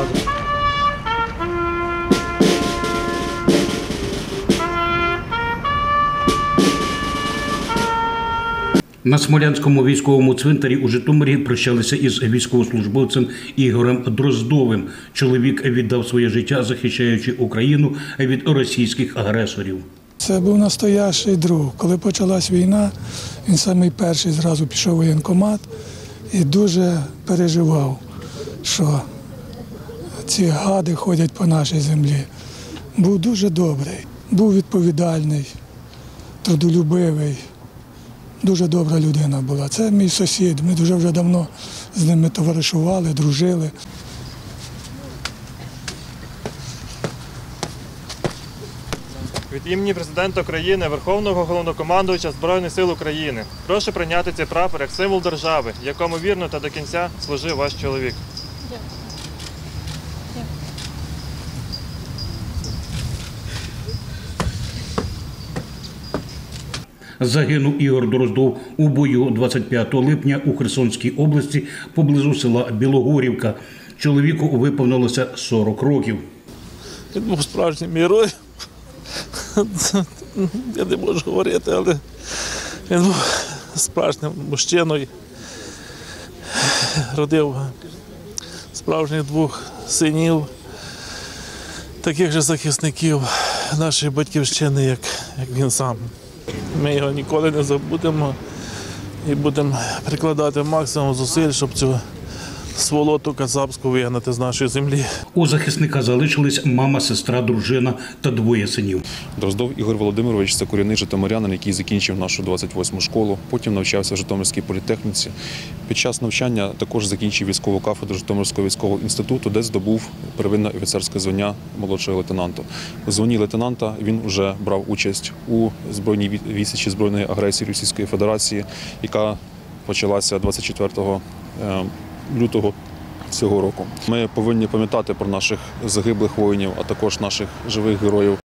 зразу. На Смолянському військовому цвинтарі у Житомирі прощалися із військовослужбовцем Ігорем Дроздовим. Чоловік віддав своє життя, захищаючи Україну від російських агресорів. Це був настоящий друг. Коли почалась війна, він самий перший зразу пішов у воєнкомат і дуже переживав, що ці гади ходять по нашій землі. Був дуже добрий, був відповідальний, трудолюбивий. Дуже добра людина була. Це мій сусід. Ми дуже вже давно з ними товаришували, дружили. Від імені президента України, Верховного Головнокомандувача Збройних сил України прошу прийняти цей прапор як символ держави, якому вірно та до кінця служив ваш чоловік. Загинув Ігор Дроздов у бою 25 липня у Херсонській області поблизу села Білогорівка. Чоловіку виповнилося 40 років. Він був справжнім героєм. Я не можу говорити, але він був справжнім мужчиною. Родив справжніх 2 синів, таких же захисників нашої батьківщини, як він сам. Ми його ніколи не забудемо і будемо прикладати максимум зусиль, щоб цю сволоту кацапську вигнати з нашої землі. У захисника залишились мама, сестра, дружина та 2 синів. Дроздов Ігор Володимирович – це корінний житомирянин, який закінчив нашу 28-му школу, потім навчався в Житомирській політехніці. Під час навчання також закінчив військову кафедру Житомирського військового інституту, де здобув первинне офіцерське звання молодшого лейтенанта. У званні лейтенанта він вже брав участь у збройній відсічі збройної агресії Російської Федерації, яка почалася 24 лютого цього року. Ми повинні пам'ятати про наших загиблих воїнів, а також наших живих героїв,